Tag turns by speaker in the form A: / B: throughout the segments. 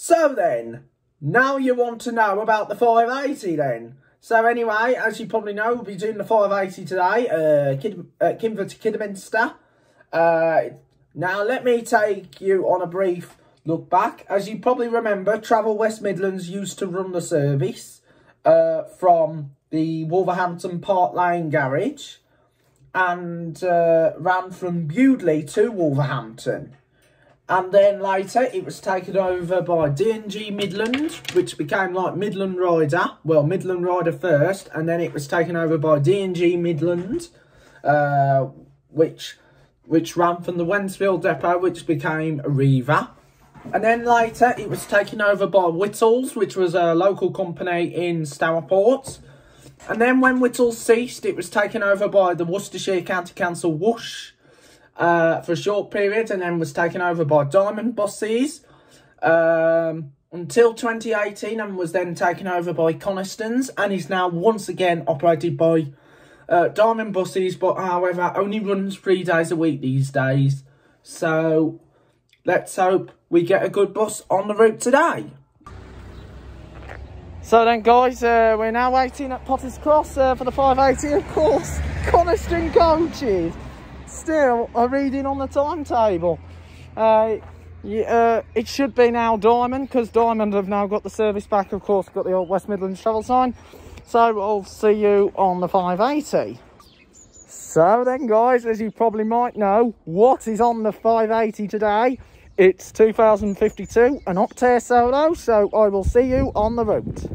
A: So then, now you want to know about the 580 then. So anyway, as you probably know, we'll be doing the 580 today, Kinver to Kidderminster. Now let me take you on a brief look back. As you probably remember, Travel West Midlands used to run the service from the Wolverhampton Park Lane garage and ran from Bewdley to Wolverhampton. And then later it was taken over by D&G Midland, which became like Midland Rider. Well, Midland Rider first, and then it was taken over by D&G Midland, which ran from the Wensfield depot, which became Arriva. And then later it was taken over by Whittles, which was a local company in Stourport. And then when Whittles ceased, it was taken over by the Worcestershire County Council Woosh for a short period, and then was taken over by Diamond Buses until 2018, and was then taken over by Coniston's, and is now once again operated by Diamond Buses, but however only runs 3 days a week these days. So let's hope we get a good bus on the route today. So then guys, we're now waiting at Potter's Cross for the 580, of course. Coniston Coaches still are reading on the timetable. It should be now Diamond, because Diamond have now got the service back, of course, got the old West Midlands travel sign. So I'll see you on the 580. So then guys, as you probably might know, what is on the 580 today? It's 2052, an Optare Solo, so I will see you on the route.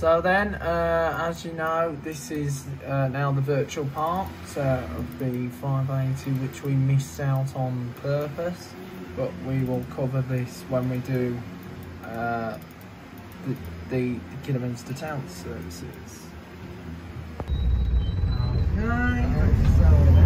A: So then, as you know, this is now the virtual part of the 580, which we missed out on purpose, but we will cover this when we do the Kidderminster Town services. Okay, so